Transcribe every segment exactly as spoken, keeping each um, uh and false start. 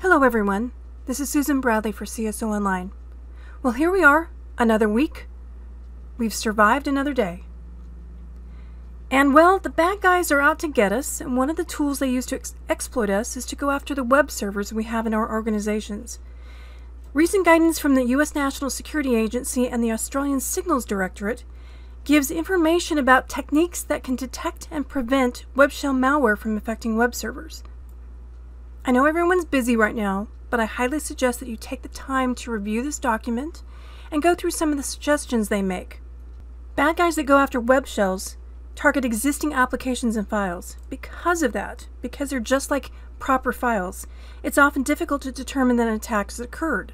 Hello everyone, this is Susan Bradley for C S O Online. Well, here we are, another week. We've survived another day. And well, the bad guys are out to get us, and one of the tools they use to ex exploit us is to go after the web servers we have in our organizations. Recent guidance from the U S National Security Agency and the Australian Signals Directorate gives information about techniques that can detect and prevent web shell malware from affecting web servers. I know everyone's busy right now, but I highly suggest that you take the time to review this document and go through some of the suggestions they make. Bad guys that go after web shells target existing applications and files. Because of that, because they're just like proper files, it's often difficult to determine that an attack has occurred.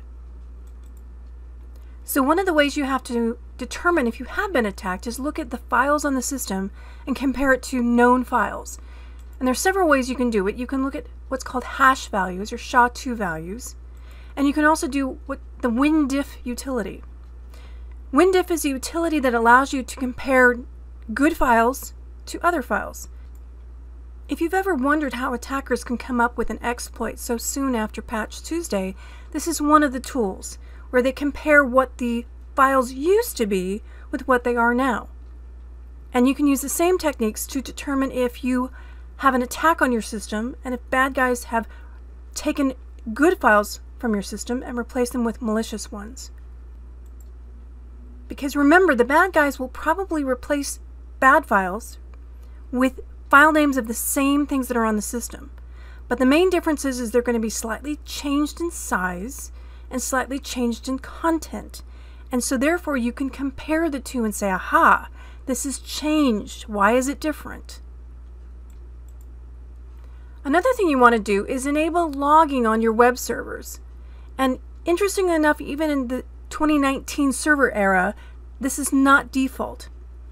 So one of the ways you have to determine if you have been attacked is look at the files on the system and compare it to known files. And there's several ways you can do it. You can look at what's called hash values or S H A two values. And you can also do what the WinDiff utility. WinDiff is a utility that allows you to compare good files to other files. If you've ever wondered how attackers can come up with an exploit so soon after Patch Tuesday, this is one of the tools where they compare what the files used to be with what they are now. And you can use the same techniques to determine if you have an attack on your system and if bad guys have taken good files from your system and replaced them with malicious ones. Because remember, the bad guys will probably replace bad files with file names of the same things that are on the system. But the main difference is, is they're going to be slightly changed in size and slightly changed in content. And so therefore you can compare the two and say, aha, this is changed. Why is it different? Another thing you want to do is enable logging on your web servers. And interestingly enough, even in the twenty nineteen server era, this is not default.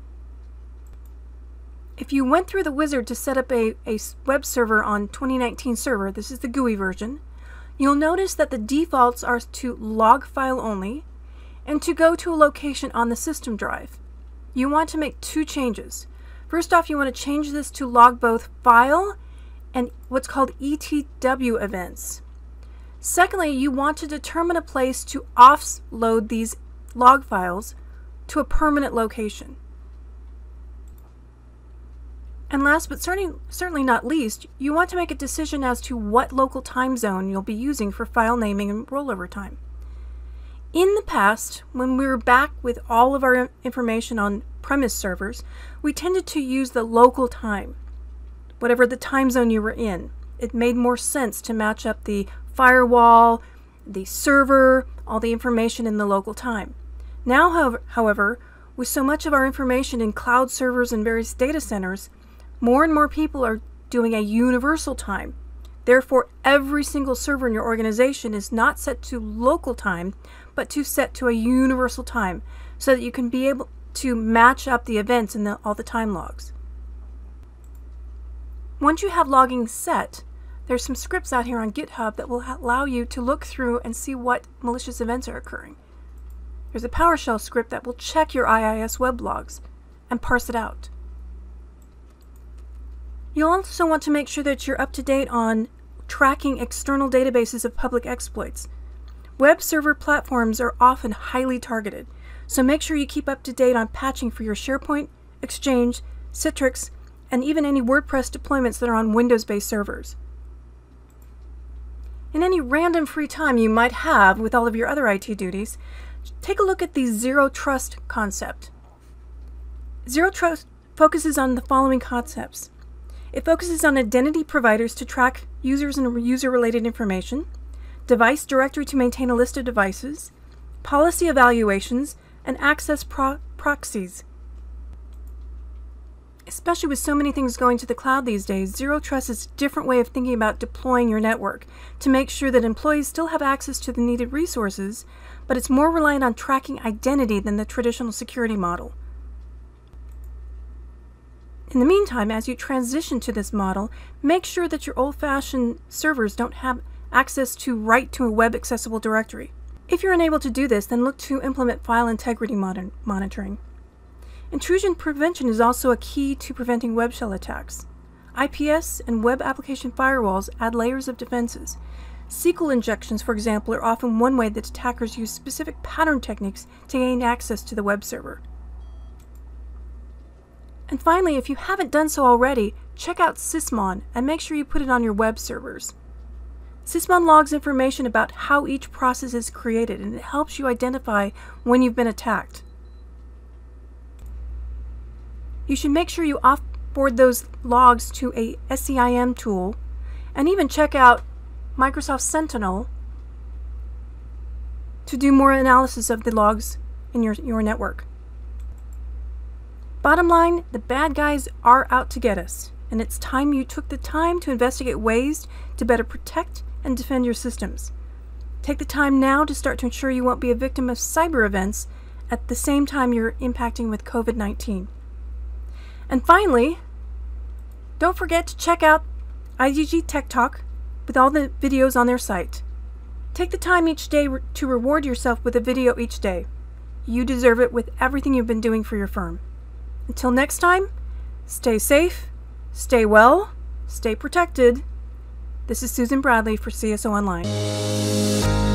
If you went through the wizard to set up a, a web server on twenty nineteen server, this is the G U I version, you'll notice that the defaults are to log file only and to go to a location on the system drive. You want to make two changes. First off, you want to change this to log both file and what's called E T W events. Secondly, you want to determine a place to offload these log files to a permanent location. And last but certainly, certainly not least, you want to make a decision as to what local time zone you'll be using for file naming and rollover time. In the past, when we were back with all of our information on premise servers, we tended to use the local time, whatever the time zone you were in. It made more sense to match up the firewall, the server, all the information in the local time. Now, however, with so much of our information in cloud servers and various data centers, more and more people are doing a universal time. Therefore, every single server in your organization is not set to local time, but to set to a universal time so that you can be able to match up the events in the, all the time logs. Once you have logging set, there's some scripts out here on GitHub that will allow you to look through and see what malicious events are occurring. There's a PowerShell script that will check your I I S web logs and parse it out. You'll also want to make sure that you're up to date on tracking external databases of public exploits. Web server platforms are often highly targeted, so make sure you keep up to date on patching for your SharePoint, Exchange, Citrix, and even any WordPress deployments that are on Windows-based servers. In any random free time you might have with all of your other I T duties, take a look at the Zero Trust concept. Zero Trust focuses on the following concepts. It focuses on identity providers to track users and user-related information, device directory to maintain a list of devices, policy evaluations, and access pro proxies. Especially with so many things going to the cloud these days, Zero Trust is a different way of thinking about deploying your network to make sure that employees still have access to the needed resources, but it's more reliant on tracking identity than the traditional security model. In the meantime, as you transition to this model, make sure that your old-fashioned servers don't have access to write to a web accessible directory. If you're unable to do this, then look to implement file integrity mon monitoring. Intrusion prevention is also a key to preventing web shell attacks. I P S and web application firewalls add layers of defenses. S Q L injections, for example, are often one way that attackers use specific pattern techniques to gain access to the web server. And finally, if you haven't done so already, check out Sysmon and make sure you put it on your web servers. Sysmon logs information about how each process is created, and it helps you identify when you've been attacked. You should make sure you offboard those logs to a S C I M tool, and even check out Microsoft Sentinel to do more analysis of the logs in your, your network. Bottom line, the bad guys are out to get us, and it's time you took the time to investigate ways to better protect and defend your systems. Take the time now to start to ensure you won't be a victim of cyber events at the same time you're impacting with COVID nineteen. And finally, don't forget to check out I D G Tech Talk with all the videos on their site. Take the time each day re- to reward yourself with a video each day. You deserve it with everything you've been doing for your firm. Until next time, stay safe, stay well, stay protected. This is Susan Bradley for C S O Online.